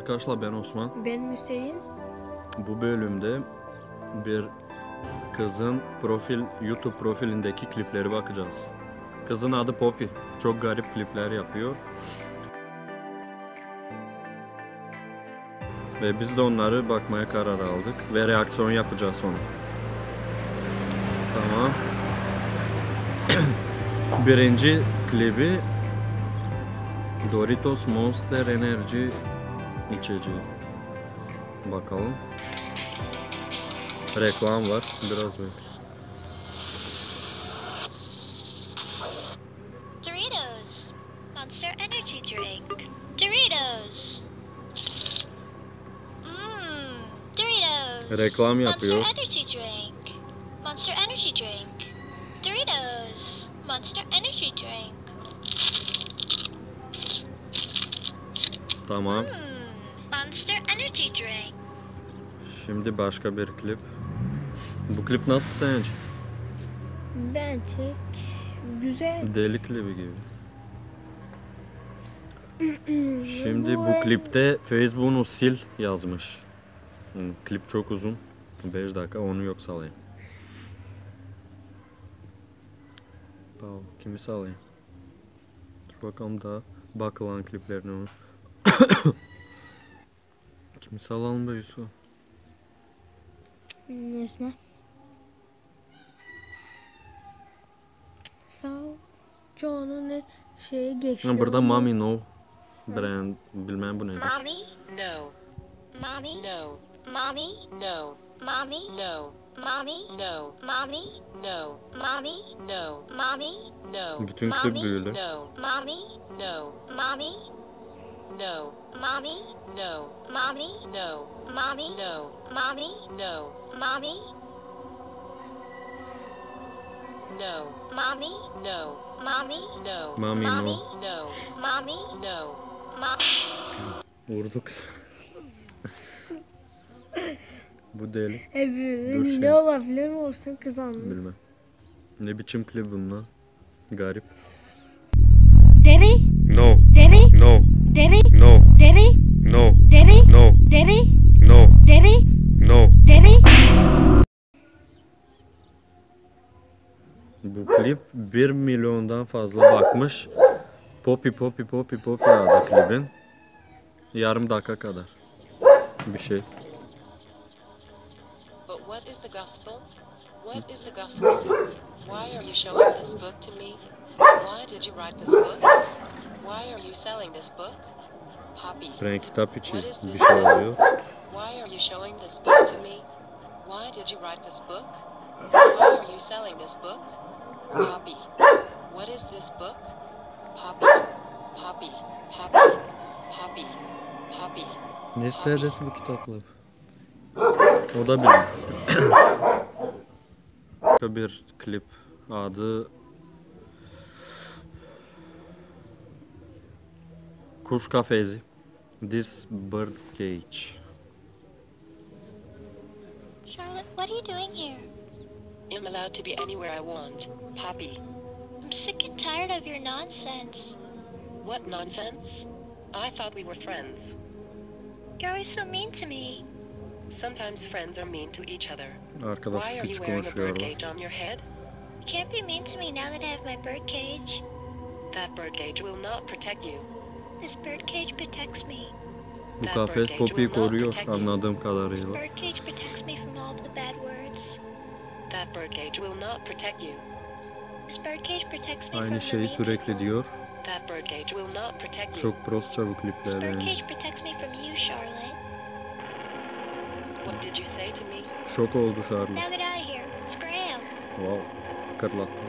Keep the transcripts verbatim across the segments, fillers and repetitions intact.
arkadaşlar, ben Osman. Ben Yusein. Bu bölümde bir kızın profil YouTube profilindeki klipleri bakacağız. Kızın adı Poppy. Çok garip klipler yapıyor. Ve biz de onları bakmaya karar aldık ve reaksiyon yapacağız sonra. Tamam. Birinci klibi Doritos Monster Energy içeceği. Bakalım. Reklam var. Biraz bekle. Doritos Monster Energy Drink. Doritos. Mmm. Doritos. Reklam yapıyor. Monster Energy Drink. Monster Energy Drink. Doritos. Monster Energy Drink. Tamam. Mmm. Monster Energy Drink. Şimdi başka bir klip. Bu klip nasıl sence? Bence güzel. Deli klibi gibi. Şimdi bu klipte Facebook'unu sil yazmış. Klip çok uzun. beş dakika, onu yok salayım. Kimi salayım? Dur bakalım daha bakılan kliplerini onu. Kimi salalım be Yusuf? Nesne? Sağ ol. Çoğunun ne şeye geçti. Burada Mami No brand, bilmem bu nedir. Mommy? No. Mommy? No. Mommy? No. Mommy? No. Mommy? No. Mommy? No. Mommy? No. Mommy? No. Bütün klip böyle. No. Mommy? No. Mommy? No. Mommy? No. Mommy? No. Mommy? No. Mommy? No. Mommy? No. Mommy? No. Mommy? No. Mommy, no. No. Mommy? No. Mommy? Vurduk. Bu deli. Evet, Dur ne şimdi. olabilir mi olsun kız anlıyor. Bilmem. Ne biçim klip bunlar? Garip. Deri, No. deri, No. deri, No. deri, No. deri, No. deri, No. deri, No. deri. Bu klip bir milyondan fazla bakmış. Poppy Poppy Poppy Poppy adı klibin. Yarım dakika kadar bir şey. But what is the gospel? What is the gospel? Why are you showing this book to me? Why did you write this book? Why are you selling this book? Poppy. Ben kitap için What is bir this şey book? oluyor. Why are you showing this book to me? Why did you write this book? Why are you selling this book? Poppy. What is this book? Poppy. Poppy. Poppy. Poppy. Poppy. Ne istediniz bu kitaplar? O da bilmiyor. Başka bir klip adı Kuş Kafesi. This Bird Cage. Charlotte, what are you doing here? I'm allowed to be anywhere I want. Poppy. I'm sick and tired of your nonsense. What nonsense? I thought we were friends. You're always so mean to me. Sometimes friends are mean to each other. Why Arkadaşlık are you hiç wearing a bird konuşuyorlar. cage on your head? You can't be mean to me now that I have my bird cage. That bird cage will not protect you. This bird cage protects me. Bu kafes Poppy'yi koruyor anladığım This kadarıyla. bird cage protects me from all of the bad words. That bird cage will not protect you. This bird cage protects me from Aynı the şeyi mean sürekli people. diyor. That bird cage will not protect you. Çok prosça bu This klipler bird bence. cage protects me from you, Charlotte. What did you say to me? Şok oldu Charlie. Now get out of here. Scram! Wow. Kırlattım.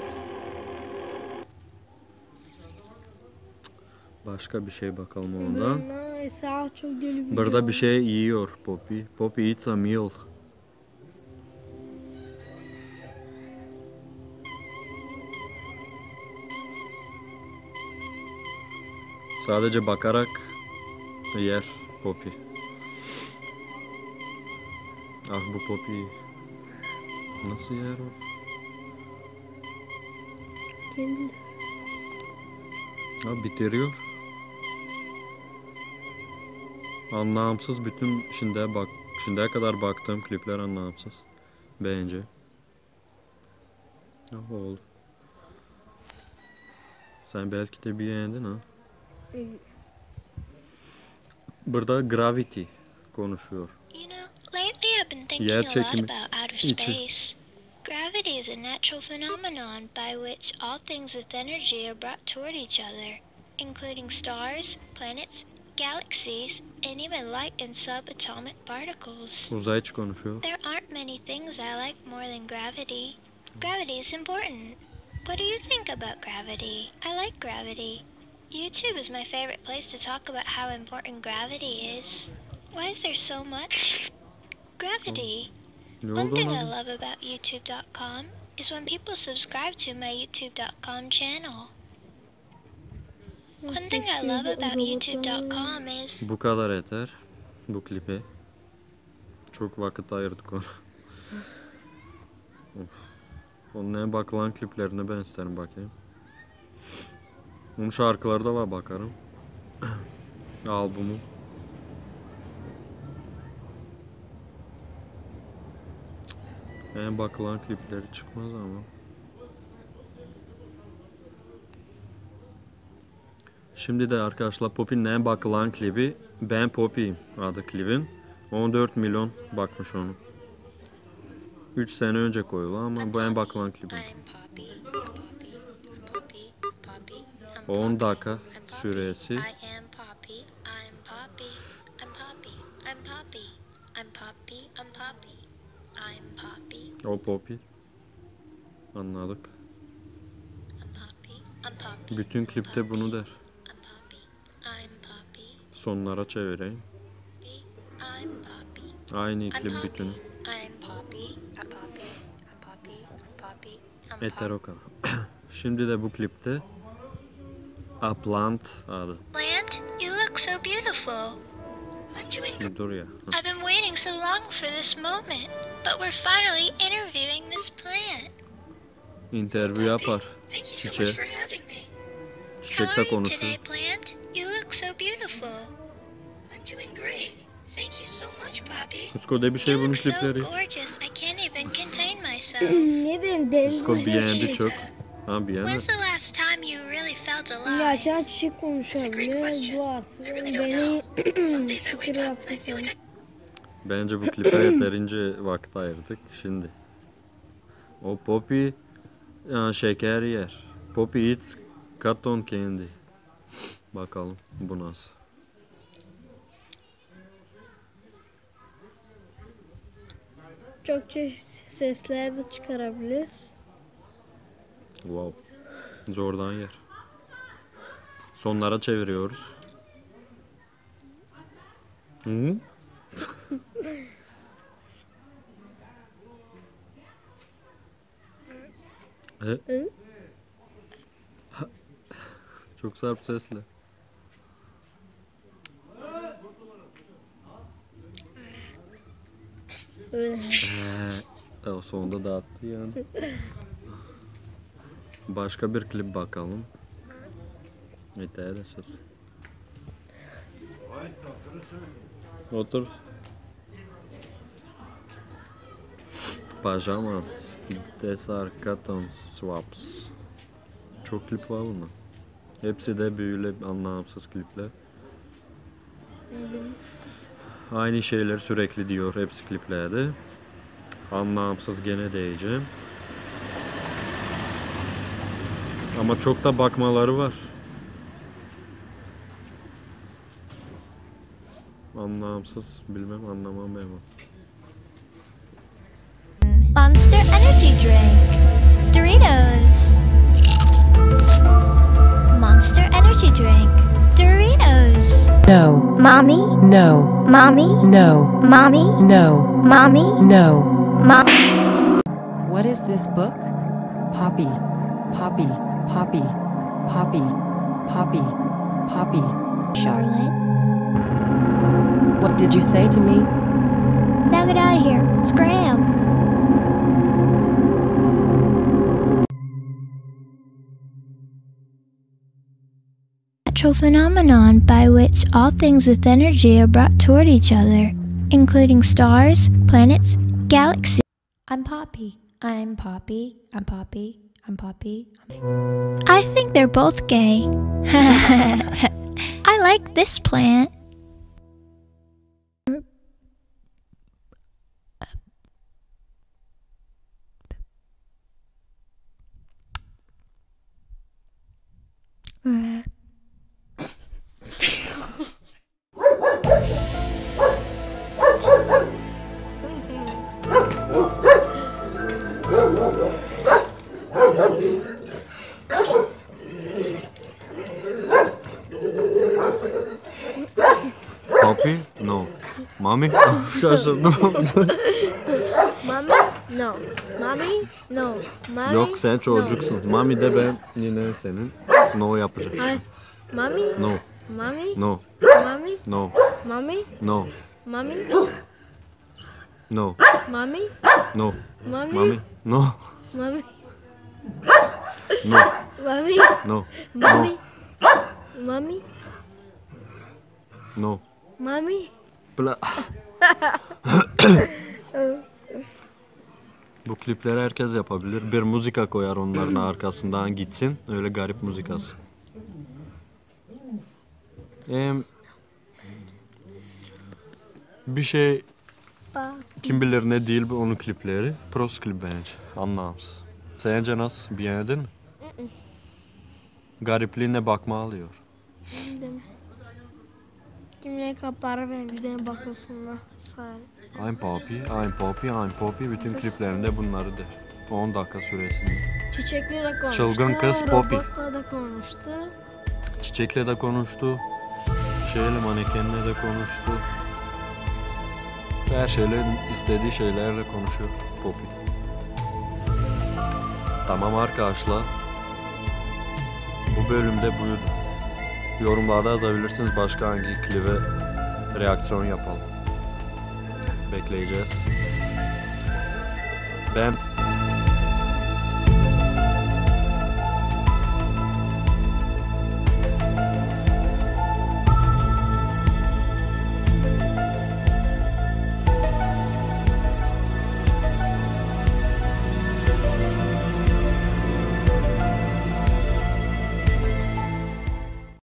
Başka bir şey bakalım ondan. Bunlar sağ çok deli video. Burada bir şey yiyor Poppy. Poppy eats a meal. Sadece bakarak yer Poppy. Ah bu Poppy. Nasıl yer o? Kim bilir? Ha bitiriyor. Anlamsız bütün şimdiye bak şimdiye kadar baktığım klipler anlamsız. Bence. Ah oldu. Sen belki de beğendin ha. Burada Gravity konuşuyor. You know, lately I've been thinking Yer a lot çekimi about outer için. space. Gravity is a natural phenomenon by which all things with energy are brought toward each other, including stars, planets, galaxies, and even light and subatomic particles. Uzaycı konuşuyor. There aren't many things I like more than gravity. Gravity is important. What do you think about gravity? I like gravity. YouTube is my favorite place to talk about how important gravity is. Why is there so much? Gravity. Ne One oldu thing I ona? love about YouTube dot com is when people subscribe to my YouTube dot com channel. One thing I love about YouTube dot com is Bu kadar yeter. Bu klipe. Çok vakit ayırdık ona. Of. Onun en bakılan kliplerine ben isterim bakayım. Onun şarkıları da var bakarım. Albumu. En bakılan klipleri çıkmaz ama. Şimdi de arkadaşlar Poppy'nin en bakılan klibi Ben Poppy'yim adı klibin. on dört milyon bakmış onu. üç sene önce koyuldu ama bu en bakılan klibi. I'm Poppy, I'm Poppy, I'm Poppy, I'm Poppy, I'm on Poppy, dakika I'm Poppy, süresi. I am Poppy, I'm Poppy, I'm Poppy, I'm Poppy, I'm Poppy, I'm Poppy, I'm Poppy, O Poppy. Anladık. I'm Poppy, I'm Poppy. Bütün klipte bunu der. I'm Poppy, I'm Poppy, Sonlara çevireyim. I'm Poppy. Aynı I'm klip Poppy, bütünü. I'm Poppy, I'm Poppy, I'm Poppy, I'm Poppy, I'm Yeter Poppy. o kadar. Şimdi de bu klipte A Plant adı. Plant, you look so beautiful. I'm doing Bir dur ya. Hah. I've been waiting so long for this moment, but we're finally interviewing this plant. İnterview yapar. Thank you so Çiçeğe. much for having me. How Çiçek are de you today, konuşuyor. plant? You look so beautiful. I'm doing great. Thank you so much, Poppy. Usko de bir şey You bunun look so klipleri. gorgeous. I can't even contain myself. Ne diyeyim deli Usko beğendi çiçek. çok. Ha beğendi. When's the last time you really felt alive? Gerçekten çiçek konuşabilir. Duarsın. Beni şükür yaptı sana. Bence bu klipe yeterince vakit ayırdık. Şimdi. O Poppy ya, şeker yer. Poppy eats cotton candy. Bakalım bu nasıl. Çok çeşitli sesler de çıkarabilir. Wow. Zordan yer. Sonlara çeviriyoruz. Hı? E? Hı? Çok sarp sesle. Öyle. Ee, o sonunda dağıttı yani. Başka bir klip bakalım. Yeter de ses. Otur. Pajamas. Desar Cotton Swaps. Çok klip var bunda. Hepsi de böyle anlamsız klipler. Aynı şeyler sürekli diyor hepsi kliplerde. Anlamsız gene diyeceğim. Ama çok da bakmaları var. Anlamsız bilmem anlamam ben onu. Monster Energy Drink. Doritos. Monster Energy Drink. Doritos. No. Mommy, No. mommy, No. mommy, No. mommy, No. mom. What is this book? Poppy. Poppy. Poppy. Poppy. Poppy. Poppy. Charlotte. What did you say to me? Now get out of here. Scram. natural phenomenon by which all things with energy are brought toward each other, including stars, planets, galaxies. I'm Poppy. I'm Poppy. I'm Poppy. I'm Poppy. I think they're both gay. I like this plant. Poppy? No. Mommy? Şaşırdım. Mommy? No. Mommy? No. Mommy? Yok sen çocuksun. Mami de ben yine senin. No yapacağım. Ay. Mommy? No. Mommy? No. Mommy? No. Mommy? No. Mommy? No. Mommy? No. Mommy? Mami? No. Mommy? No. Mommy? No. Mommy? Mommy? No. Mommy? Bla. Bu klipleri herkes yapabilir. Bir müzika koyar onların arkasından gitsin. Öyle garip müzikası. Ee, bir şey kim bilir ne değil bu onun klipleri. Pros klip bence. Anlamsız. Sence nasıl? Beğendin mi? Garipliğine bakma alıyor. Kimliğe para vermişlerine bakıyorsunlar. Sağ ol. I'm Poppy, I'm Poppy, I'm Poppy. Bütün kliplerinde bunları der. on dakika süresinde. Çiçekle de konuştu. Çılgın kız Poppy. Robotla da konuştu. Çiçekle de konuştu. Şeyle manekenle de konuştu. Her şeyle istediği şeylerle konuşuyor Poppy. Tamam arkadaşlar. Bu bölümde buydu. Yorumlarda yazabilirsiniz başka hangi klibe reaksiyon yapalım. Bekleyeceğiz. Ben